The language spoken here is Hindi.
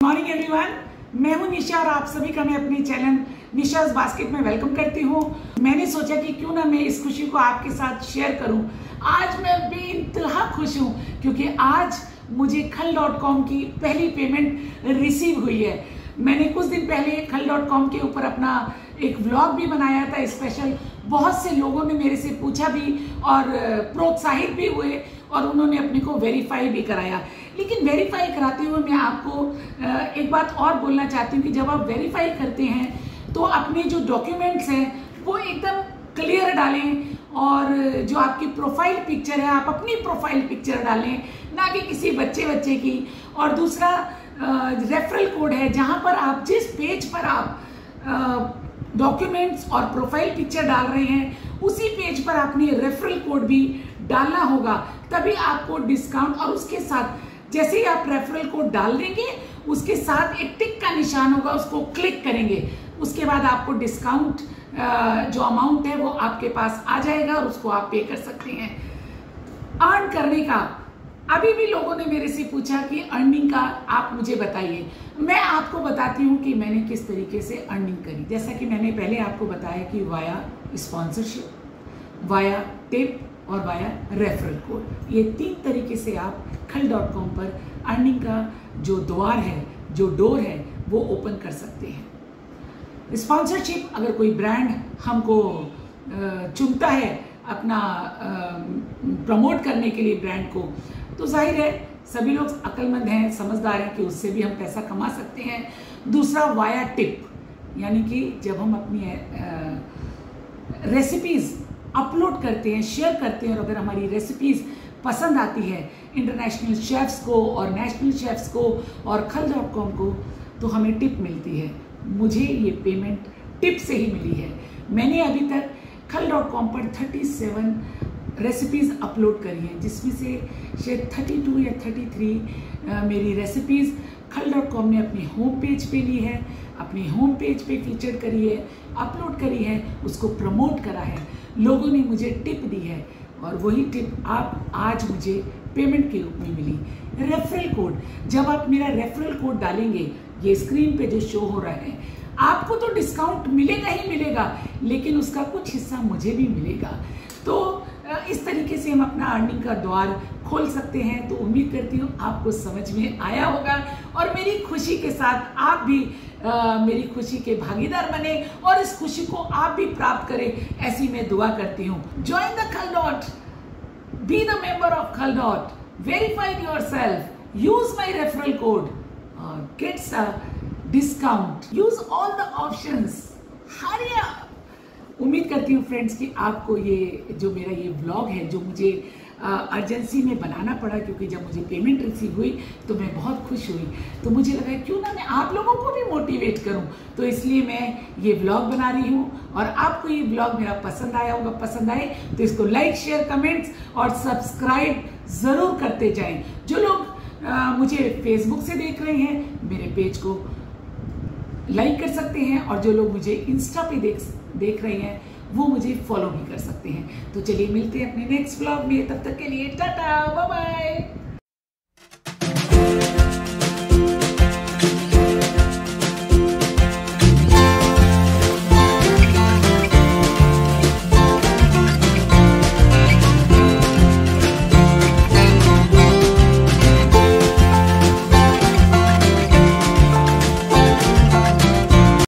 मॉर्निंग एवरीवन, मैं हूं निशा और आप सभी का मैं अपने चैनल निशाज बास्केट में वेलकम करती हूं। मैंने सोचा कि क्यों ना मैं इस खुशी को आपके साथ शेयर करूं। आज मैं बेइंतहा खुश हूं क्योंकि आज मुझे खल.com की पहली पेमेंट रिसीव हुई है। मैंने कुछ दिन पहले खल.com के ऊपर अपना एक व्लॉग भी बनाया था स्पेशल। बहुत से लोगों ने मेरे से पूछा भी और प्रोत्साहित भी हुए और उन्होंने अपने को वेरीफाई भी कराया। लेकिन वेरीफाई कराते हुए मैं आपको एक बात और बोलना चाहती हूँ कि जब आप वेरीफाई करते हैं तो अपने जो डॉक्यूमेंट्स हैं वो एकदम क्लियर डालें और जो आपकी प्रोफाइल पिक्चर है आप अपनी प्रोफाइल पिक्चर डालें, ना कि किसी बच्चे की। और दूसरा रेफरल कोड है, जहाँ पर आप जिस पेज पर आप डॉक्यूमेंट्स और प्रोफाइल पिक्चर डाल रहे हैं उसी पेज पर आपने रेफरल कोड भी डालना होगा, तभी आपको डिस्काउंट। और उसके साथ जैसे ही आप रेफरल कोड डाल देंगे उसके साथ एक टिक का निशान होगा, उसको क्लिक करेंगे, उसके बाद आपको डिस्काउंट जो अमाउंट है वो आपके पास आ जाएगा और उसको आप पे कर सकते हैं। अर्न करने का अभी भी लोगों ने मेरे से पूछा कि अर्निंग का आप मुझे बताइए। मैं आपको बताती हूँ कि मैंने किस तरीके से अर्निंग करी। जैसा कि मैंने पहले आपको बताया कि वाया स्पॉन्सरशिप, वाया टिप और वाया रेफरल कोड, ये 3 तरीके से आप खल.com पर अर्निंग का जो द्वार है, जो डोर है, वो ओपन कर सकते हैं। स्पॉन्सरशिप, अगर कोई ब्रांड हमको चुनता है अपना प्रमोट करने के लिए ब्रांड को, तो जाहिर है सभी लोग अक्लमंद हैं, समझदार हैं कि उससे भी हम पैसा कमा सकते हैं। दूसरा वाया टिप, यानी कि जब हम अपनी रेसिपीज़ अपलोड करते हैं, शेयर करते हैं और अगर हमारी रेसिपीज़ पसंद आती है इंटरनेशनल शेफ्स को और नेशनल शेफ्स को और खल.com को, तो हमें टिप मिलती है। मुझे ये पेमेंट टिप से ही मिली है। मैंने अभी तक खल.com पर 37 रेसिपीज़ अपलोड करी हैं, जिसमें से शायद 32 या 33 मेरी रेसिपीज़ खल.com ने अपनी होम पेज पे ली है, अपनी होम पेज पे फीचर करी है, अपलोड करी है, उसको प्रमोट करा है, लोगों ने मुझे टिप दी है और वही टिप आप आज मुझे पेमेंट के रूप में मिली। रेफरल कोड, जब आप मेरा रेफरल कोड डालेंगे, ये स्क्रीन पे जो शो हो रहा है, आपको तो डिस्काउंट मिलेगा ही मिलेगा, लेकिन उसका कुछ हिस्सा मुझे भी मिलेगा। तो इस तरीके से हम अपना अर्निंग का द्वार खोल सकते हैं। तो उम्मीद करती हूँ आपको समझ में आया होगा और मेरी खुशी के साथ आप भी मेरी खुशी के भागीदार बने और इस खुशी को आप भी प्राप्त करें, ऐसी मैं दुआ करती हूँ। ज्वाइन द खल., बी द मेंबर ऑफ खल., verify yourself, use my referral code, gets a discount, use all the options, hurry up. उम्मीद करती हूँ फ्रेंड्स कि आपको ये जो मेरा ये व्लॉग है, जो मुझे अर्जेंसी में बनाना पड़ा क्योंकि जब मुझे पेमेंट रिसीव हुई तो मैं बहुत खुश हुई, तो मुझे लगा क्यों ना मैं आप लोगों को भी मोटिवेट करूं, तो इसलिए मैं ये व्लॉग बना रही हूं। और आपको ये व्लॉग मेरा पसंद आया होगा, पसंद आए तो इसको लाइक, शेयर, कमेंट्स और सब्सक्राइब ज़रूर करते जाएं। जो लोग मुझे फेसबुक से देख रहे हैं, मेरे पेज को लाइक कर सकते हैं और जो लोग मुझे इंस्टा पे देख रहे हैं वो मुझे फॉलो भी कर सकते हैं। तो चलिए मिलते हैं अपने नेक्स्ट व्लॉग में, तब तक के लिए टाटा, बाय बाय।